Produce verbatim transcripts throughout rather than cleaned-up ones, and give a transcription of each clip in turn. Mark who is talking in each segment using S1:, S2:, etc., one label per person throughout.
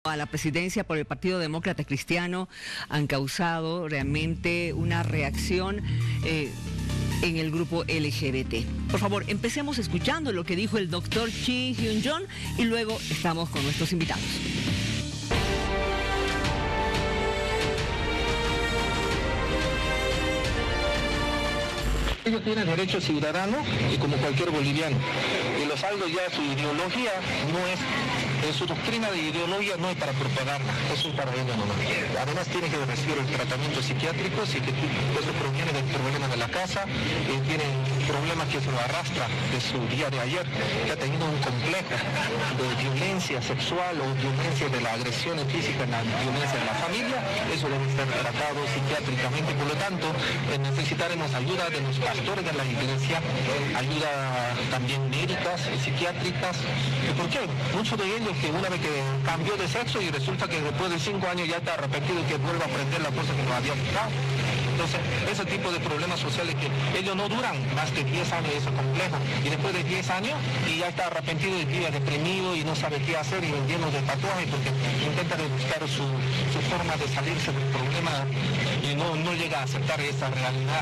S1: a la presidencia por el Partido Demócrata Cristiano han causado realmente una reacción eh, en el grupo L G B T. Por favor, empecemos escuchando lo que dijo el doctor Chi Hyun-jong y luego estamos con nuestros invitados.
S2: Ellos tienen derecho ciudadano y como cualquier boliviano. Y los saldos ya su ideología no es, eh, su doctrina de ideología no es para propaganda, eso es para ellos nomás. Además tienen que recibir el tratamiento psiquiátrico, si que eso proviene del problema de la casa, eh, tienen problemas que se lo arrastra de su día de ayer, que ha tenido un complejo de violencia sexual o violencia de la agresión física en la violencia de la familia, eso debe ser tratado psiquiátricamente, por lo tanto eh, necesitaremos ayuda de los pastores de la iglesia, ayuda también médicas, psiquiátricas. ¿Por qué? Muchos de ellos que una vez que cambió de sexo y resulta que después de cinco años ya está arrepentido que vuelva a aprender la cosa que no había quitado. Entonces, ese tipo de problemas sociales que ellos no duran más de diez años, eso es complejo. Y después de diez años y ya está arrepentido y vive deprimido y no sabe qué hacer y lleno de tatuajes porque intenta de buscar su, su forma de salirse del problema y no, no llega a aceptar esa realidad.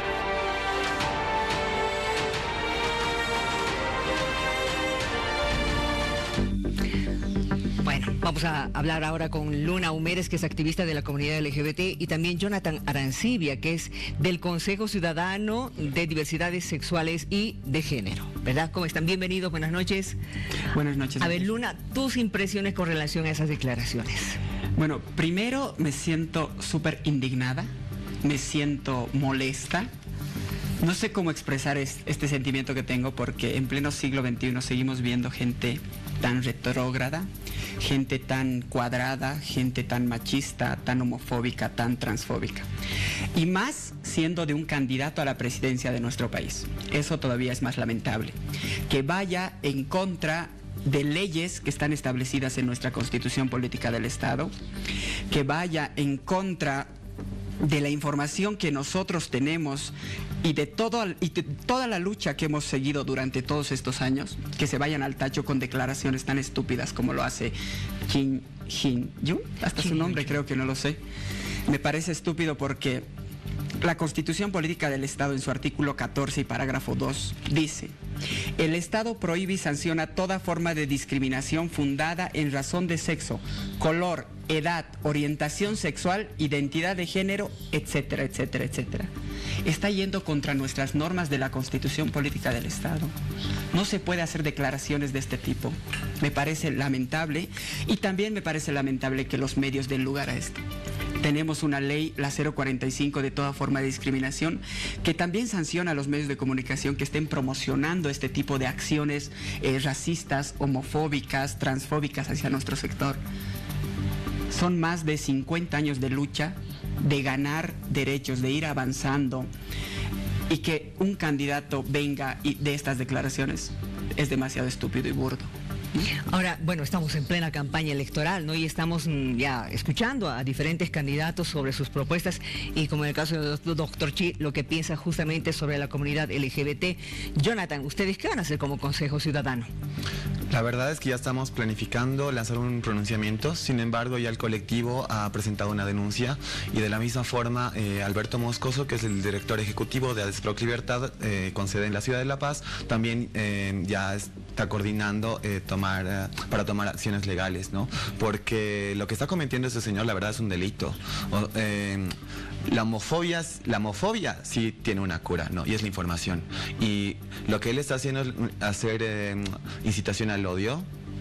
S1: Bueno, vamos a hablar ahora con Luna Humérez, que es activista de la comunidad L G B T, y también Jonathan Arancibia, que es del Consejo Ciudadano de Diversidades Sexuales y de Género. ¿Verdad? ¿Cómo están? Bienvenidos, buenas noches.
S3: Buenas noches.
S1: A ver, Luna, tus impresiones con relación a esas declaraciones.
S3: Bueno, primero me siento súper indignada, me siento molesta. No sé cómo expresar es, este sentimiento que tengo porque en pleno siglo veintiuno seguimos viendo gente tan retrógrada, gente tan cuadrada, gente tan machista, tan homofóbica, tan transfóbica. Y más siendo de un candidato a la presidencia de nuestro país. Eso todavía es más lamentable. Que vaya en contra de leyes que están establecidas en nuestra Constitución Política del Estado, que vaya en contra de la información que nosotros tenemos y de, todo, y de toda la lucha que hemos seguido durante todos estos años, que se vayan al tacho con declaraciones tan estúpidas como lo hace Kim Hyun-jong, hasta su nombre creo que no lo sé. Me parece estúpido porque la Constitución Política del Estado en su artículo catorce y parágrafo dos dice: el Estado prohíbe y sanciona toda forma de discriminación fundada en razón de sexo, color, edad, orientación sexual, identidad de género, etcétera, etcétera, etcétera. Está yendo contra nuestras normas de la Constitución Política del Estado. No se puede hacer declaraciones de este tipo. Me parece lamentable y también me parece lamentable que los medios den lugar a esto. Tenemos una ley, la cero cuarenta y cinco, de toda forma de discriminación, que también sanciona a los medios de comunicación que estén promocionando este tipo de acciones eh, racistas, homofóbicas, transfóbicas hacia nuestro sector. Son más de cincuenta años de lucha, de ganar derechos, de ir avanzando, y que un candidato venga y de estas declaraciones es demasiado estúpido y burdo.
S1: Ahora, bueno, estamos en plena campaña electoral, ¿no? Y estamos mm, ya escuchando a diferentes candidatos sobre sus propuestas y, como en el caso del doctor Chi, lo que piensa justamente sobre la comunidad L G B T. Jonathan, ¿ustedes qué van a hacer como Consejo Ciudadano?
S4: La verdad es que ya estamos planificando lanzar un pronunciamiento, sin embargo ya el colectivo ha presentado una denuncia y de la misma forma eh, Alberto Moscoso, que es el director ejecutivo de ADESPROC Libertad, eh, con sede en la ciudad de La Paz, también eh, ya está coordinando eh, tomar, eh, para tomar acciones legales, ¿no? Porque lo que está cometiendo ese señor, la verdad, es un delito. O, eh, La homofobia, la homofobia sí tiene una cura, ¿no? Y es la información. Y lo que él está haciendo es hacer eh, incitación al odio,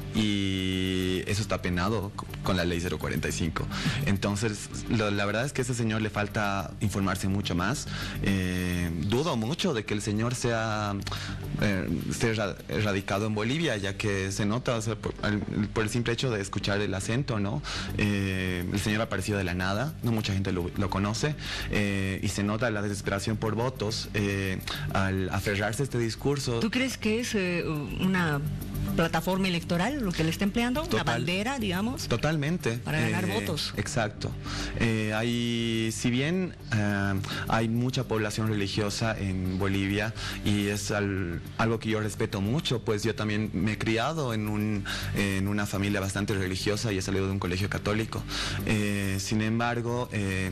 S4: y eso está penado con la ley cero cuarenta y cinco. Entonces, lo, la verdad es que a ese señor le falta informarse mucho más. Eh, dudo mucho de que el señor sea eh, esté radicado en Bolivia, ya que se nota, o sea, por, al, por el simple hecho de escuchar el acento, ¿no? Eh, el señor ha aparecido de la nada, no mucha gente lo, lo conoce, eh, y se nota la desesperación por votos eh, al aferrarse a este discurso.
S1: ¿Tú crees que es eh, una plataforma electoral lo que le está empleando?
S4: Total,
S1: ¿una bandera, digamos?
S4: Totalmente.
S1: Para ganar
S4: eh,
S1: votos.
S4: Exacto. Eh, hay, si bien eh, hay mucha población religiosa en Bolivia y es al, algo que yo respeto mucho, pues yo también me he criado en, un, en una familia bastante religiosa y he salido de un colegio católico. Eh, sin embargo, eh,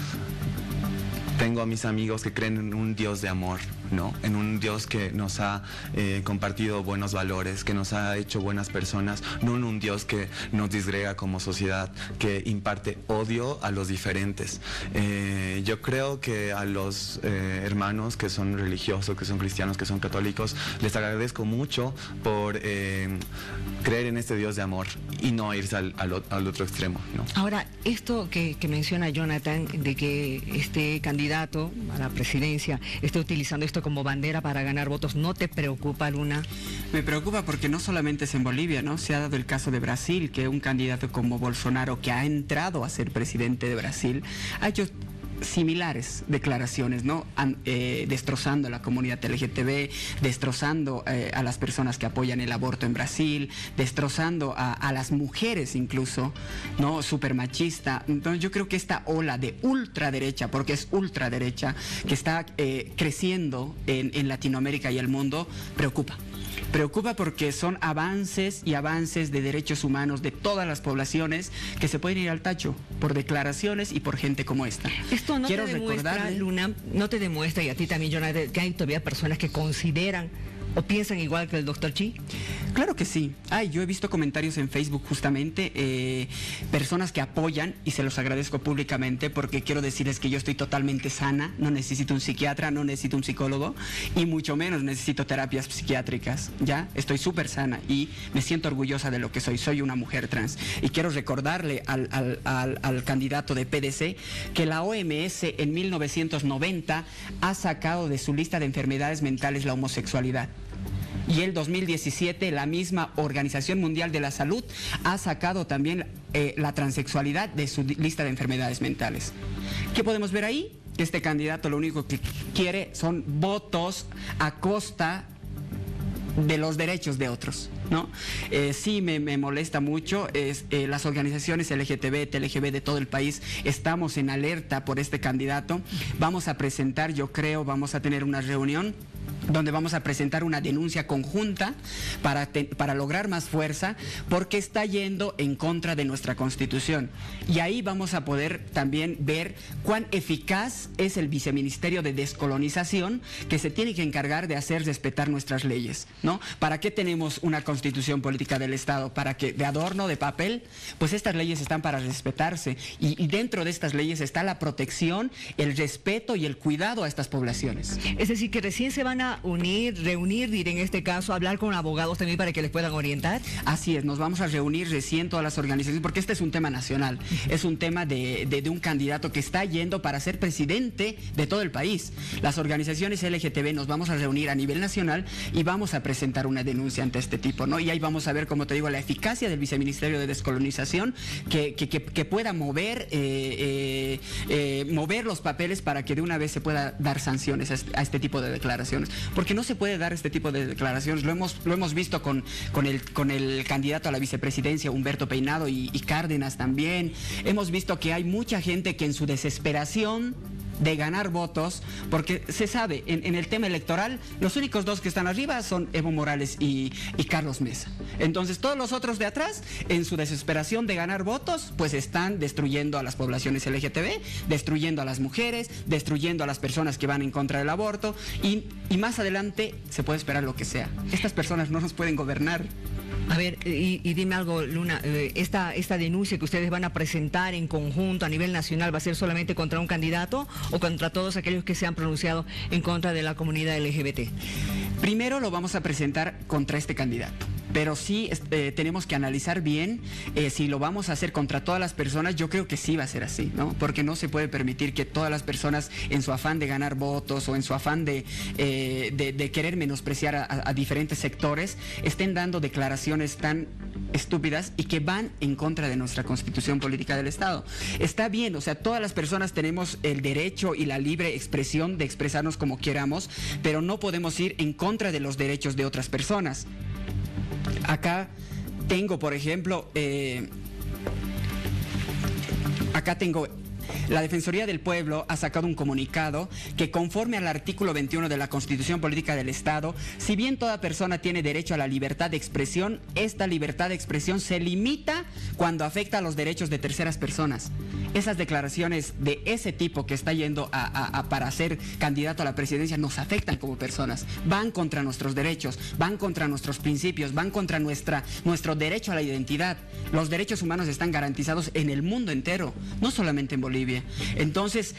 S4: tengo a mis amigos que creen en un Dios de amor, ¿no? En un Dios que nos ha eh, compartido buenos valores, que nos ha hecho buenas personas, no en un Dios que nos disgrega como sociedad, que imparte odio a los diferentes. Eh, yo creo que a los eh, hermanos que son religiosos, que son cristianos, que son católicos, les agradezco mucho por eh, creer en este Dios de amor y no irse al, al, al otro extremo, ¿no?
S1: Ahora, esto que, que menciona Jonathan, de que este candidato a la presidencia esté utilizando esto como bandera para ganar votos, ¿no te preocupa, Luna?
S3: Me preocupa porque no solamente es en Bolivia, ¿no? Se ha dado el caso de Brasil, que un candidato como Bolsonaro, que ha entrado a ser presidente de Brasil, ha hecho similares declaraciones, ¿no? An, eh, destrozando a la comunidad L G T B, destrozando eh, a las personas que apoyan el aborto en Brasil, destrozando a, a las mujeres incluso, ¿no? Súper machista. Entonces yo creo que esta ola de ultraderecha, porque es ultraderecha, que está eh, creciendo en, en Latinoamérica y el mundo, preocupa. Preocupa porque son avances y avances de derechos humanos de todas las poblaciones que se pueden ir al tacho por declaraciones y por gente como esta.
S1: Esto no
S3: Quiero
S1: te demuestra,
S3: recordarle...
S1: Luna, no te demuestra, y a ti también, Jonathan, que hay todavía personas que consideran o piensan igual que el doctor Chi.
S3: Claro que sí. Ay, yo he visto comentarios en Facebook justamente, eh, personas que apoyan, y se los agradezco públicamente porque quiero decirles que yo estoy totalmente sana, no necesito un psiquiatra, no necesito un psicólogo y mucho menos necesito terapias psiquiátricas, ¿ya? Estoy súper sana y me siento orgullosa de lo que soy, soy una mujer trans. Y quiero recordarle al, al, al, al candidato de P D C que la O M S en mil novecientos noventa ha sacado de su lista de enfermedades mentales la homosexualidad. Y el dos mil diecisiete la misma Organización Mundial de la Salud ha sacado también eh, la transexualidad de su lista de enfermedades mentales. ¿Qué podemos ver ahí? Que este candidato lo único que quiere son votos a costa de los derechos de otros, ¿no? Eh, sí me, me molesta mucho, es, eh, las organizaciones L G T B, T L G B de todo el país estamos en alerta por este candidato. Vamos a presentar, yo creo, vamos a tener una reunión donde vamos a presentar una denuncia conjunta para, te, para lograr más fuerza, porque está yendo en contra de nuestra Constitución. Y ahí vamos a poder también ver cuán eficaz es el Viceministerio de Descolonización, que se tiene que encargar de hacer respetar nuestras leyes, ¿no? ¿Para qué tenemos una Constitución Política del Estado? ¿Para que de adorno, de papel? Pues estas leyes están para respetarse, y, y dentro de estas leyes está la protección, el respeto y el cuidado a estas poblaciones.
S1: Es decir, que recién se van a unir, reunir, diré en este caso, hablar con abogados también para que les puedan orientar.
S3: Así es, nos vamos a reunir recién todas las organizaciones, porque este es un tema nacional, es un tema de, de, de un candidato que está yendo para ser presidente de todo el país. Las organizaciones L G T B nos vamos a reunir a nivel nacional y vamos a presentar una denuncia ante este tipo, ¿no? Y ahí vamos a ver, como te digo, la eficacia del Viceministerio de Descolonización, que, que, que, que pueda mover, eh, eh, eh, mover los papeles para que de una vez se pueda dar sanciones a este, a este tipo de declaraciones. Porque no se puede dar este tipo de declaraciones. Lo hemos, lo hemos visto con, con, el, con el candidato a la vicepresidencia, Humberto Peinado, y, y Cárdenas también. Hemos visto que hay mucha gente que en su desesperación de ganar votos, porque se sabe, en, en el tema electoral, los únicos dos que están arriba son Evo Morales y, y Carlos Mesa. Entonces todos los otros de atrás, en su desesperación de ganar votos, pues están destruyendo a las poblaciones L G T B, destruyendo a las mujeres, destruyendo a las personas que van en contra del aborto, y, y más adelante se puede esperar lo que sea. Estas personas no nos pueden gobernar.
S1: A ver, y, y dime algo, Luna, eh, esta, esta denuncia que ustedes van a presentar en conjunto a nivel nacional, ¿va a ser solamente contra un candidato o contra todos aquellos que se han pronunciado en contra de la comunidad L G B T?
S3: Primero lo vamos a presentar contra este candidato, pero sí eh, tenemos que analizar bien eh, si lo vamos a hacer contra todas las personas. Yo creo que sí va a ser así, ¿no? Porque no se puede permitir que todas las personas, en su afán de ganar votos o en su afán de, eh, de, de querer menospreciar a, a diferentes sectores, estén dando declaraciones tan estúpidas y que van en contra de nuestra Constitución Política del Estado. Está bien, o sea, todas las personas tenemos el derecho y la libre expresión de expresarnos como queramos, pero no podemos ir en contra de los derechos de otras personas. Acá tengo, por ejemplo, eh, acá tengo... La Defensoría del Pueblo ha sacado un comunicado que, conforme al artículo veintiuno de la Constitución Política del Estado, si bien toda persona tiene derecho a la libertad de expresión, esta libertad de expresión se limita cuando afecta a los derechos de terceras personas. Esas declaraciones de ese tipo que está yendo a, a, a para ser candidato a la presidencia nos afectan como personas, van contra nuestros derechos, van contra nuestros principios, van contra nuestra, nuestro derecho a la identidad. Los derechos humanos están garantizados en el mundo entero, no solamente en Bolivia. Entonces,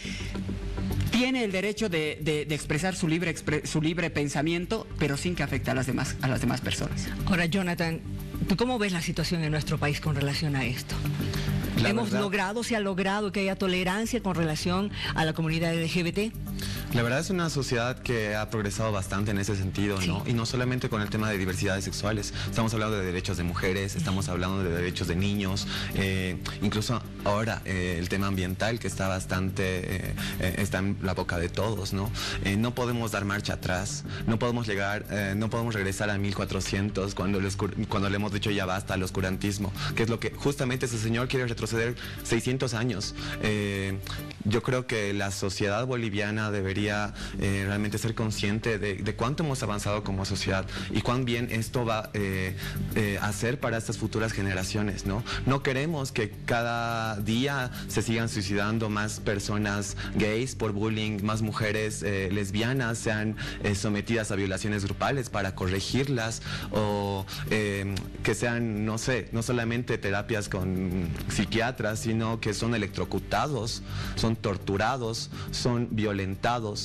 S3: tiene el derecho de, de, de expresar su libre, expre, su libre pensamiento, pero sin que afecte a las demás, a las demás personas.
S1: Ahora, Jonathan, ¿tú cómo ves la situación en nuestro país con relación a esto?
S4: La
S1: ¿Hemos
S4: verdad,
S1: logrado, se ha logrado que haya tolerancia con relación a la comunidad L G B T?
S4: La verdad es una sociedad que ha progresado bastante en ese sentido, ¿no?
S1: Sí.
S4: Y no solamente con el tema de diversidades sexuales. Estamos hablando de derechos de mujeres, estamos hablando de derechos de niños, eh, incluso ahora eh, el tema ambiental, que está bastante, eh, eh, está en la boca de todos, ¿no? Eh, no podemos dar marcha atrás, no podemos llegar, eh, no podemos regresar a mil cuatrocientos cuando, el oscur- cuando le hemos dicho ya basta al oscurantismo, que es lo que justamente ese señor quiere retroceder seiscientos años. Eh, yo creo que la sociedad boliviana debería eh, realmente ser consciente de, de cuánto hemos avanzado como sociedad y cuán bien esto va eh, eh, a hacer para estas futuras generaciones, ¿no? No queremos que cada día se sigan suicidando más personas gays por bullying, más mujeres eh, lesbianas sean eh, sometidas a violaciones grupales para corregirlas, o eh, que sean, no sé, no solamente terapias con psiquiatras, sino que son electrocutados, son torturados, son violentados.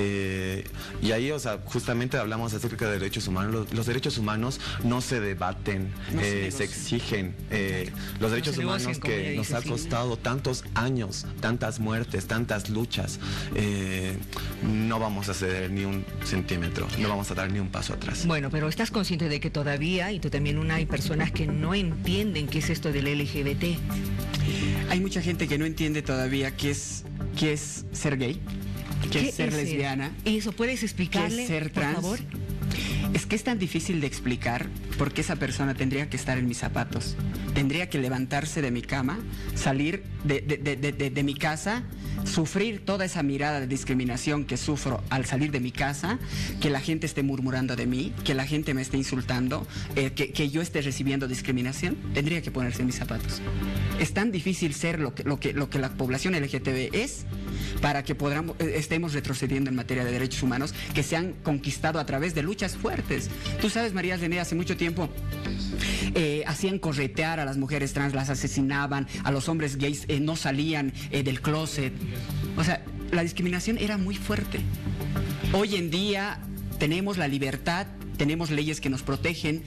S4: Eh, y ahí, o sea, justamente hablamos acerca de derechos humanos. Los, los derechos humanos no se debaten,
S3: no
S4: eh,
S3: se,
S4: se exigen. Eh, los derechos
S1: se negocian,
S4: humanos
S1: como
S4: que
S1: ella
S4: nos
S1: dice,
S4: ha
S1: sí.
S4: costado tantos años, tantas muertes, tantas luchas, eh, no vamos a ceder ni un centímetro, no vamos a dar ni un paso atrás.
S1: Bueno, pero estás consciente de que todavía, y tú también, una, hay personas que no entienden qué es esto del L G B T.
S3: Hay mucha gente que no entiende todavía qué es, qué es ser gay, qué,
S1: ¿Qué
S3: es ser
S1: es el-
S3: lesbiana,
S1: ¿Y eso puedes
S3: qué
S1: explicarle,
S3: es ser
S1: por
S3: trans.
S1: favor?
S3: Es que es tan difícil de explicar porque esa persona tendría que estar en mis zapatos. Tendría que levantarse de mi cama, salir de, de- de- de- de- de mi casa, sufrir toda esa mirada de discriminación que sufro al salir de mi casa, que la gente esté murmurando de mí, que la gente me esté insultando, eh, que, que yo esté recibiendo discriminación. Tendría que ponerse en mis zapatos. Es tan difícil ser lo que, lo que, lo que la población L G T B es, para que podamos, eh, estemos retrocediendo en materia de derechos humanos que se han conquistado a través de luchas fuertes. Tú sabes, María René, hace mucho tiempo eh, hacían corretear a las mujeres trans, las asesinaban, a los hombres gays eh, no salían eh, del closet. O sea, la discriminación era muy fuerte. Hoy en día tenemos la libertad, tenemos leyes que nos protegen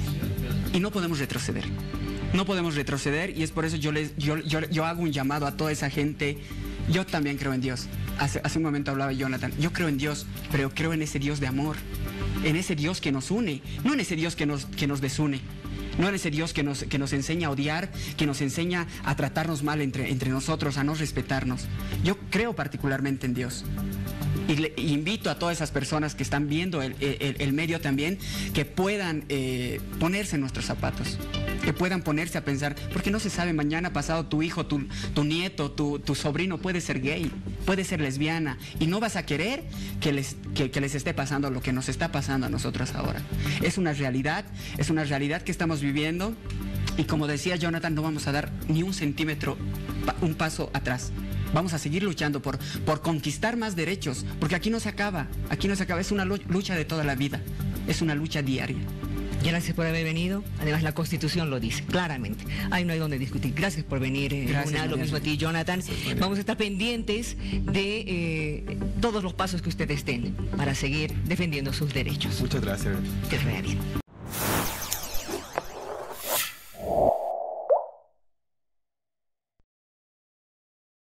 S3: y no podemos retroceder. No podemos retroceder, y es por eso yo, les, yo, yo, yo hago un llamado a toda esa gente. Yo también creo en Dios. Hace, hace un momento hablaba Jonathan. Yo creo en Dios, pero creo en ese Dios de amor, en ese Dios que nos une, no en ese Dios que nos, que nos desune, no en ese Dios que nos, que nos enseña a odiar, que nos enseña a tratarnos mal entre, entre nosotros, a no respetarnos. Yo creo particularmente en Dios. Y le y invito a todas esas personas que están viendo el, el, el medio también, que puedan eh, ponerse en nuestros zapatos, que puedan ponerse a pensar, porque no se sabe, mañana pasado tu hijo, tu, tu nieto, tu, tu sobrino puede ser gay, puede ser lesbiana, y no vas a querer que les, que, que les esté pasando lo que nos está pasando a nosotros ahora. Es una realidad, es una realidad que estamos viviendo, y como decía Jonathan, no vamos a dar ni un centímetro, un paso atrás. Vamos a seguir luchando por, por conquistar más derechos, porque aquí no se acaba, aquí no se acaba, es una lucha de toda la vida, es una lucha diaria.
S1: Gracias por haber venido. Además, la Constitución lo dice claramente. Ahí no hay donde discutir. Gracias por venir, eh,
S3: Gracias,
S1: Luna. Lo
S3: María.
S1: mismo a ti, Jonathan. Vamos a estar pendientes de eh, todos los pasos que ustedes den para seguir defendiendo sus derechos.
S4: Muchas gracias.
S1: Que te vaya bien.